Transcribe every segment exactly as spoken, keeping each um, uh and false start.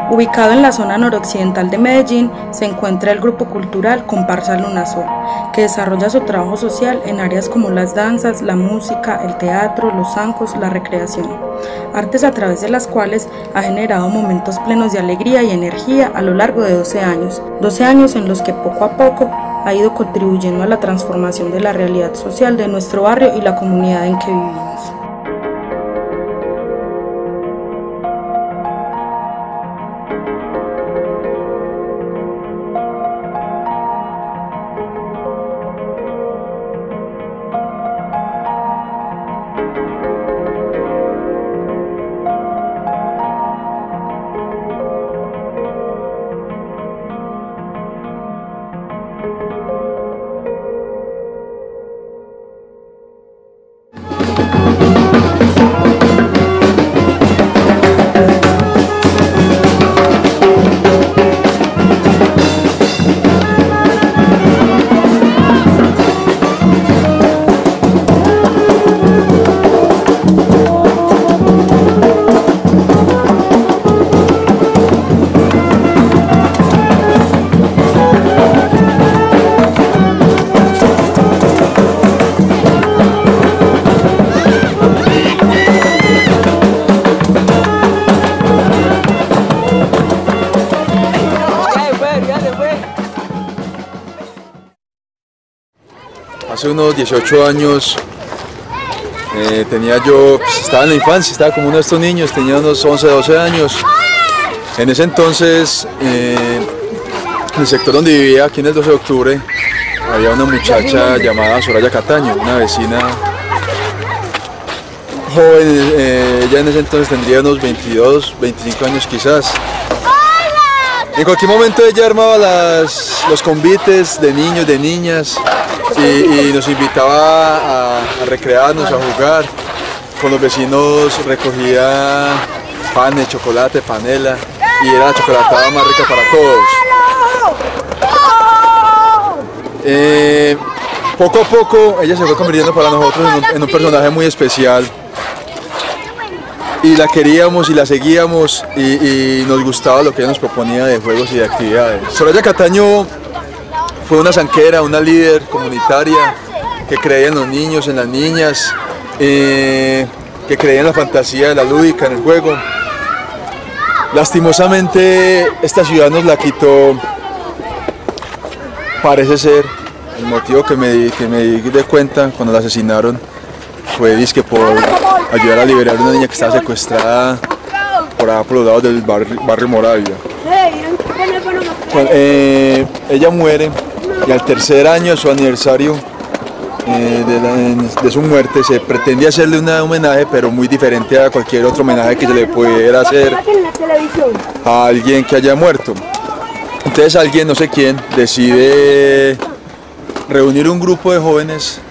Ubicado en la zona noroccidental de Medellín, se encuentra el grupo cultural Comparsa Lunasol, que desarrolla su trabajo social en áreas como las danzas, la música, el teatro, los zancos, la recreación, artes a través de las cuales ha generado momentos plenos de alegría y energía a lo largo de doce años, doce años en los que poco a poco ha ido contribuyendo a la transformación de la realidad social de nuestro barrio y la comunidad en que vivimos. Hace unos dieciocho años eh, tenía yo, pues, estaba en la infancia, estaba como uno de estos niños, tenía unos once, doce años. En ese entonces, eh, en el sector donde vivía, aquí en el doce de octubre, había una muchacha llamada Soraya Cataño, una vecina joven, eh, ella en ese entonces tendría unos veintidós, veinticinco años quizás. En cualquier momento ella armaba las, los convites de niños, de niñas, y, y nos invitaba a, a recrearnos, a jugar. Con los vecinos recogía panes, chocolate, panela, y era la chocolatada más rica para todos. Eh, poco a poco ella se fue convirtiendo para nosotros en un, en un personaje muy especial. Y la queríamos y la seguíamos y, y nos gustaba lo que ella nos proponía de juegos y de actividades. Soraya Cataño fue una zanquera, una líder comunitaria que creía en los niños, en las niñas, eh, que creía en la fantasía de la lúdica, en el juego. Lastimosamente esta ciudad nos la quitó, parece ser, el motivo que me di, que me di de cuenta cuando la asesinaron fue disque por ayudar a liberar a una niña que estaba secuestrada por allá por los lados del barrio, barrio Moravia. Bueno, eh, ella muere y al tercer año de su aniversario eh, de, la, de su muerte se pretende hacerle un homenaje, pero muy diferente a cualquier otro homenaje que se le pudiera hacer a alguien que haya muerto. Entonces alguien, no sé quién, decide reunir un grupo de jóvenes,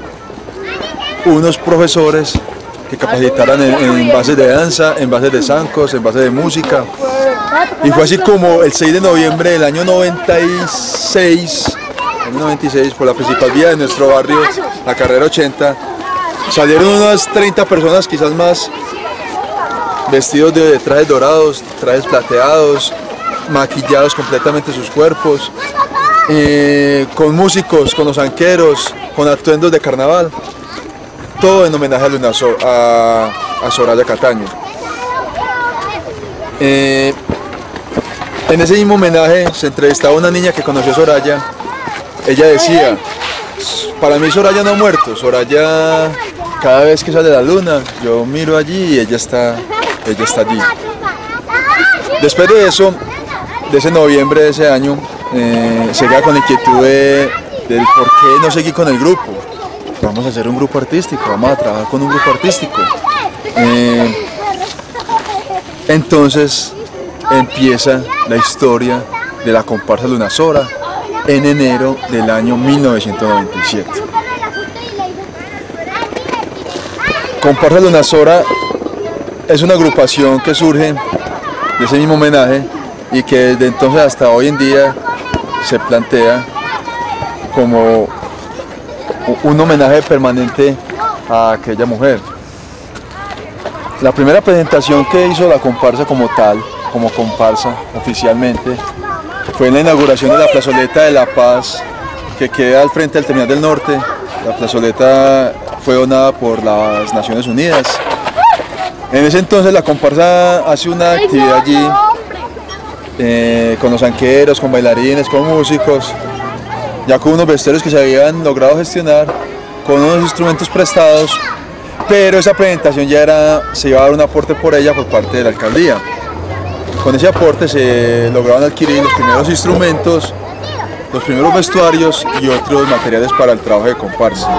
unos profesores que capacitaran en, en bases de danza, en bases de zancos, en bases de música. Y fue así como el seis de noviembre del año noventa y seis, año noventa y seis, por la principal vía de nuestro barrio, la carrera ochenta, salieron unas treinta personas, quizás más, vestidos de trajes dorados, trajes plateados, maquillados completamente sus cuerpos, eh, con músicos, con los zanqueros, con atuendos de carnaval. Todo en homenaje a, Luna so a, a Soraya Cataño. Eh, en ese mismo homenaje se entrevistaba una niña que conoció a Soraya. Ella decía, para mí Soraya no ha muerto, Soraya cada vez que sale la luna, yo miro allí y ella está, ella está allí. Después de eso, de ese noviembre de ese año, eh, se queda con la inquietud de, de por qué no seguí con el grupo. Vamos a hacer un grupo artístico, vamos a trabajar con un grupo artístico. Eh, entonces empieza la historia de la comparsa Lunasol en enero del año mil novecientos noventa y siete. Comparsa Lunasol es una agrupación que surge de ese mismo homenaje y que desde entonces hasta hoy en día se plantea como un homenaje permanente a aquella mujer. La primera presentación que hizo la comparsa como tal como comparsa oficialmente fue en la inauguración de la plazoleta de La Paz, que queda al frente del Terminal del Norte. La plazoleta fue donada por las Naciones Unidas. En ese entonces la comparsa hace una actividad allí eh, con los anqueros, con bailarines, con músicos, ya con unos vestuarios que se habían logrado gestionar, con unos instrumentos prestados, pero esa presentación ya era, se iba a dar un aporte por ella por parte de la alcaldía. Con ese aporte se lograron adquirir los primeros instrumentos, los primeros vestuarios y otros materiales para el trabajo de comparsa.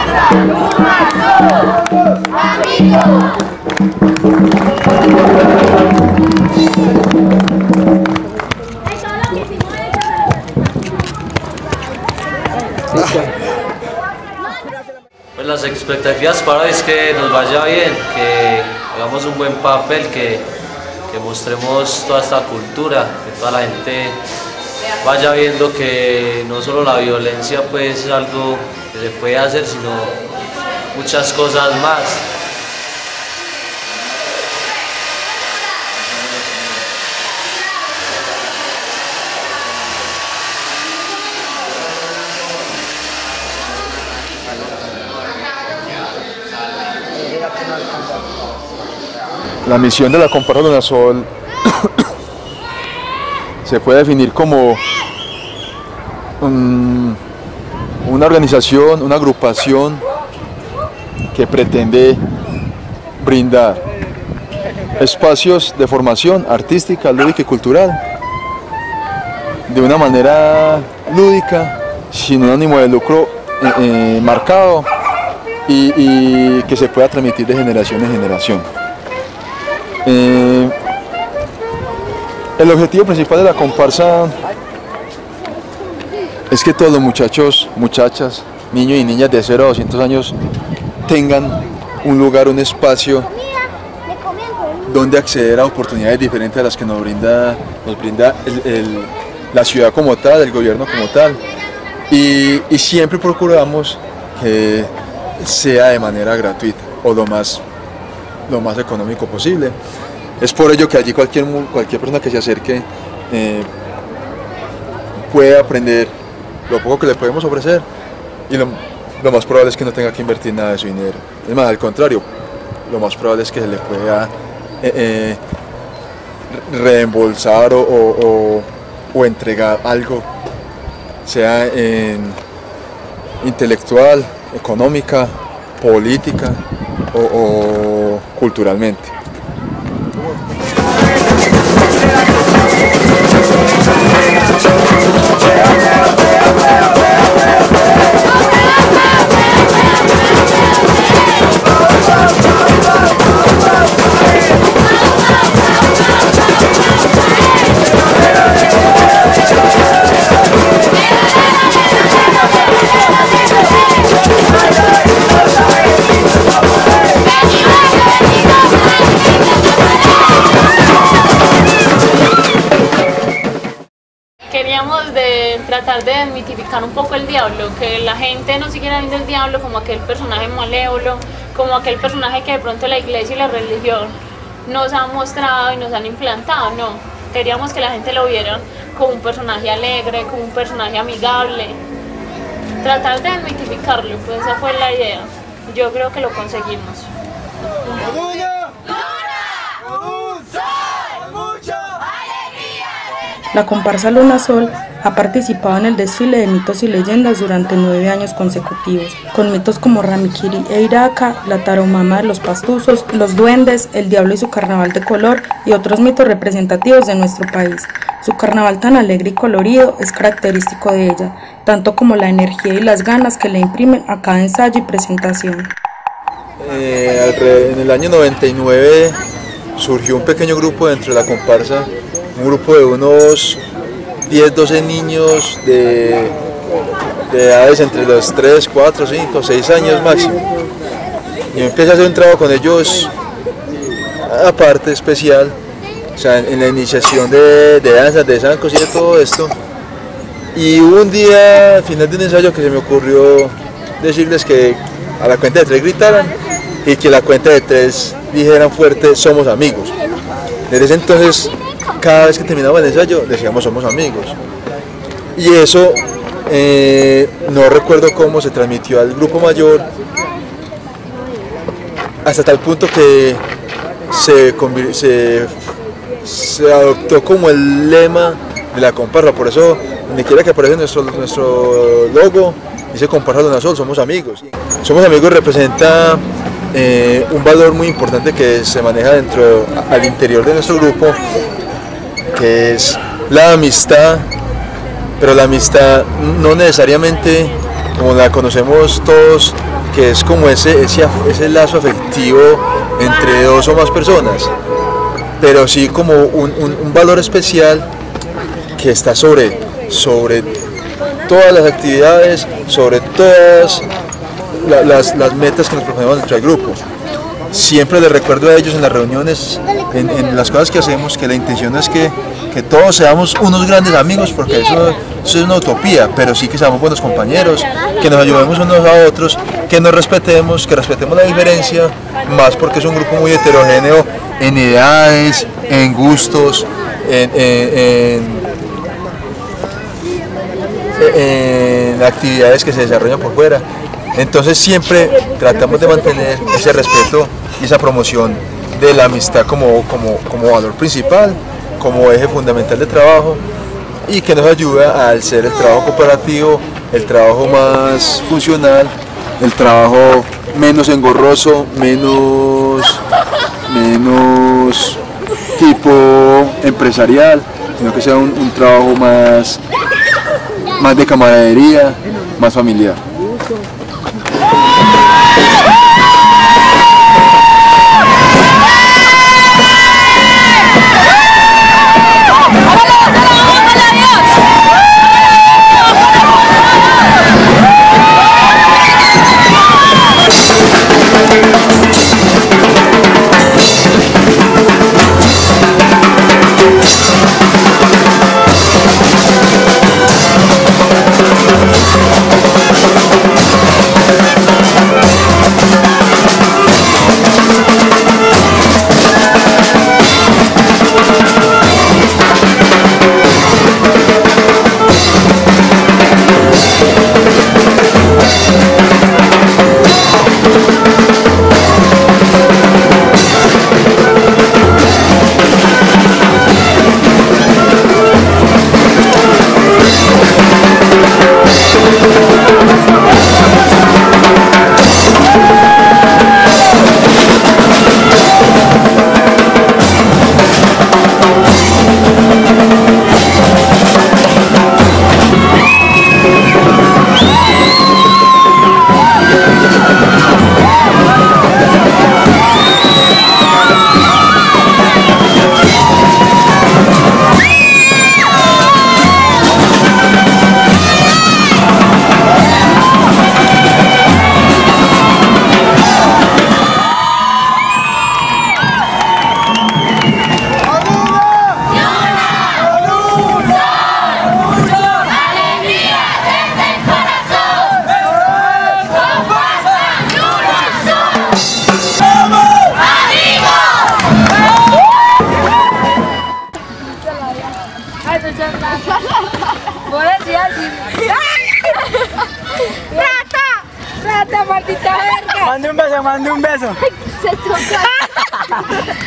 Pues las expectativas para hoy es que nos vaya bien, que hagamos un buen papel, que, que mostremos toda esta cultura, que toda la gente vaya viendo que no solo la violencia pues es algo que se puede hacer, sino muchas cosas más. La misión de la comparsa Lunasol se puede definir como um, una organización, una agrupación que pretende brindar espacios de formación artística, lúdica y cultural de una manera lúdica, sin un ánimo de lucro eh, eh, marcado y, y que se pueda transmitir de generación en generación. Eh, el objetivo principal de la comparsa es que todos los muchachos, muchachas, niños y niñas de cero a doscientos años tengan un lugar, un espacio donde acceder a oportunidades diferentes a las que nos brinda, nos brinda el, el, la ciudad como tal, el gobierno como tal. Y, y siempre procuramos que sea de manera gratuita o lo más, lo más económico posible. Es por ello que allí cualquier, cualquier persona que se acerque eh, puede aprender lo poco que le podemos ofrecer y lo, lo más probable es que no tenga que invertir nada de su dinero. Es más, al contrario, lo más probable es que se le pueda eh, eh, reembolsar o, o, o, o entregar algo, sea en intelectual, económica, política o, o culturalmente. Queríamos de tratar de desmitificar un poco el diablo, que la gente no siguiera viendo el diablo como aquel personaje malévolo, como aquel personaje que de pronto la iglesia y la religión nos han mostrado y nos han implantado. No, queríamos que la gente lo viera como un personaje alegre, como un personaje amigable, tratar de desmitificarlo, pues esa fue la idea. Yo creo que lo conseguimos. La comparsa Lunasol ha participado en el desfile de mitos y leyendas durante nueve años consecutivos, con mitos como Ramiquiri e Iraca, la tarahumama de los pastuzos, los duendes, el diablo y su carnaval de color y otros mitos representativos de nuestro país. Su carnaval tan alegre y colorido es característico de ella, tanto como la energía y las ganas que le imprimen a cada ensayo y presentación. Eh, en el año noventa y nueve surgió un pequeño grupo dentro de la comparsa, un grupo de unos diez, doce niños de, de edades entre los tres, cuatro, cinco, seis años máximo. Y empecé a hacer un trabajo con ellos aparte, especial, o sea, en la iniciación de, de danzas, de zancos y de todo esto. Y hubo un día, al final de un ensayo, que se me ocurrió decirles que a la cuenta de tres gritaran y que a la cuenta de tres dijeran fuerte: somos amigos. Desde ese entonces cada vez que terminaba el ensayo decíamos somos amigos. Y eso eh, no recuerdo cómo se transmitió al grupo mayor, hasta tal punto que se, se, se adoptó como el lema de la comparsa. Por eso, donde quiera que aparece nuestro, nuestro logo, dice Comparsa Lunasol, somos amigos. Somos amigos representa eh, un valor muy importante que se maneja dentro, al interior de nuestro grupo, que es la amistad, pero la amistad no necesariamente como la conocemos todos, que es como ese, ese, ese lazo afectivo entre dos o más personas, pero sí como un, un, un valor especial que está sobre, sobre todas las actividades, sobre todas la, las, las metas que nos proponemos dentro del grupo. Siempre les recuerdo a ellos en las reuniones, en, en las cosas que hacemos, que la intención es que, que todos seamos unos grandes amigos, porque eso, eso es una utopía, pero sí que seamos buenos compañeros, que nos ayudemos unos a otros, que nos respetemos, que respetemos la diferencia, más porque es un grupo muy heterogéneo en edades, en gustos, en, en, en, en actividades que se desarrollan por fuera. Entonces siempre tratamos de mantener ese respeto y esa promoción de la amistad como, como, como valor principal, como eje fundamental de trabajo, y que nos ayuda al ser el trabajo cooperativo, el trabajo más funcional, el trabajo menos engorroso, menos, menos tipo empresarial, sino que sea un, un trabajo más, más de camaradería, más familiar. ¡Rata, maldita verga! Mande un beso, mande un beso. Se toca.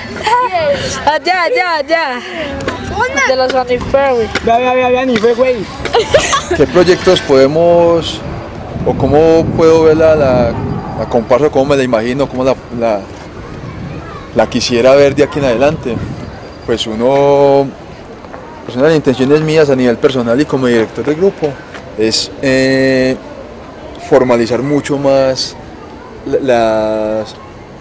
Allá, allá, allá. De los Aniferwi. Vea, vea, vea, vea, ni fue, güey. ¿Qué proyectos podemos, o cómo puedo ver la, la, la comparsa, cómo me la imagino, cómo la, la, la quisiera ver de aquí en adelante? Pues uno, pues una de las intenciones mías a nivel personal y como director del grupo es eh, formalizar mucho más las,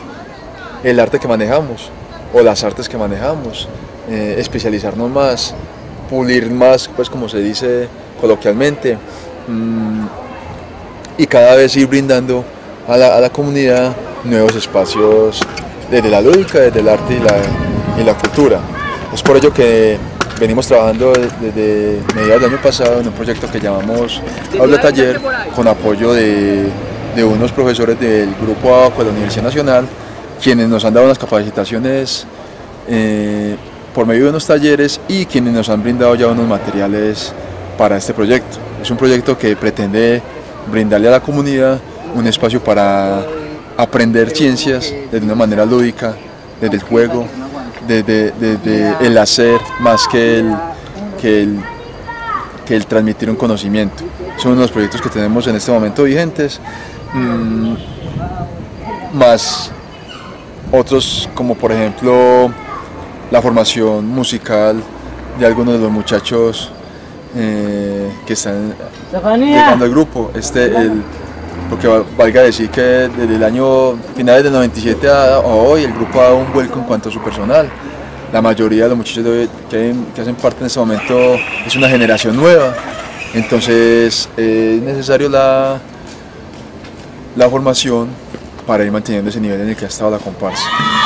el arte que manejamos o las artes que manejamos, eh, especializarnos más, pulir más, pues como se dice coloquialmente, mmm, y cada vez ir brindando a la, a la comunidad nuevos espacios desde la lúdica, desde el arte y la, y la cultura. Es por ello que venimos trabajando desde mediados del año pasado en un proyecto que llamamos Aula Taller, con apoyo de, de unos profesores del Grupo Abaco de la Universidad Nacional, quienes nos han dado unas capacitaciones eh, por medio de unos talleres y quienes nos han brindado ya unos materiales para este proyecto. Es un proyecto que pretende brindarle a la comunidad un espacio para aprender ciencias de una manera lúdica, desde el juego, desde, desde el hacer, más que el, que, el, que el transmitir un conocimiento. Son uno de los proyectos que tenemos en este momento vigentes, mmm, más otros como por ejemplo la formación musical de algunos de los muchachos eh, que están llegando al grupo. Este, el, porque valga decir que desde el año finales del noventa y siete a, a hoy el grupo ha dado un vuelco en cuanto a su personal. La mayoría de los muchachos de, que, hay, que hacen parte en este momento es una generación nueva, entonces eh, es necesario la, la formación para ir manteniendo ese nivel en el que ha estado la comparsa.